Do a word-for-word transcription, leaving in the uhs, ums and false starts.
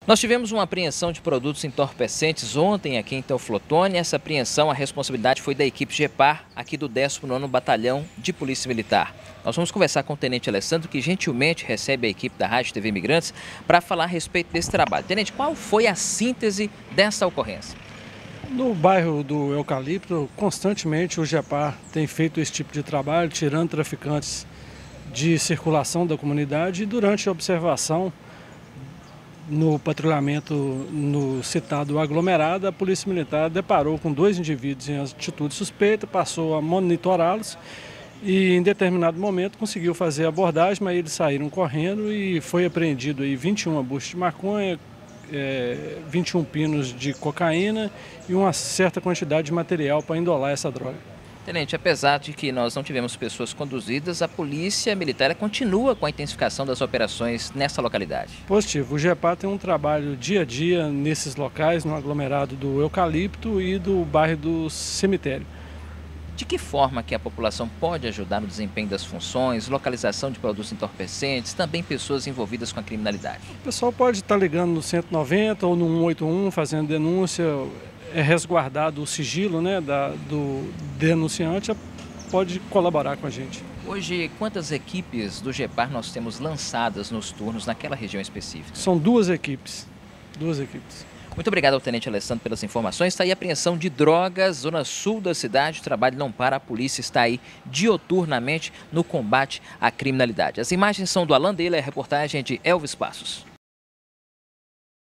Nós tivemos uma apreensão de produtos entorpecentes ontem aqui em Teoflotone. Essa apreensão, a responsabilidade foi da equipe GEPAR, aqui do décimo nono Batalhão de Polícia Militar. Nós vamos conversar com o Tenente Alessandro, que gentilmente recebe a equipe da Rádio T V Imigrantes para falar a respeito desse trabalho. Tenente, qual foi a síntese dessa ocorrência? No bairro do Eucalipto, constantemente o GEPAR tem feito esse tipo de trabalho, tirando traficantes de circulação da comunidade, e durante a observação no patrulhamento no citado aglomerado, a Polícia Militar deparou com dois indivíduos em atitude suspeita, passou a monitorá-los e em determinado momento conseguiu fazer a abordagem, mas eles saíram correndo e foi apreendido aí vinte e uma buchas de maconha, é, vinte e um pinos de cocaína e uma certa quantidade de material para endolar essa droga. Tenente, apesar de que nós não tivemos pessoas conduzidas, a Polícia Militar continua com a intensificação das operações nessa localidade. Positivo. O GEPAR tem um trabalho dia a dia nesses locais, no aglomerado do Eucalipto e do bairro do Cemitério. De que forma que a população pode ajudar no desempenho das funções, localização de produtos entorpecentes, também pessoas envolvidas com a criminalidade? O pessoal pode estar ligando no cento e noventa ou no cento e oitenta e um, fazendo denúncia. É resguardado o sigilo, né, da, do denunciante, pode colaborar com a gente. Hoje, quantas equipes do GEPAR nós temos lançadas nos turnos naquela região específica? São duas equipes, duas equipes. Muito obrigado ao Tenente Alessandro pelas informações. Está aí a apreensão de drogas, zona sul da cidade. O trabalho não para, a polícia está aí dioturnamente no combate à criminalidade. As imagens são do Alan Dele, a reportagem de Elvis Passos.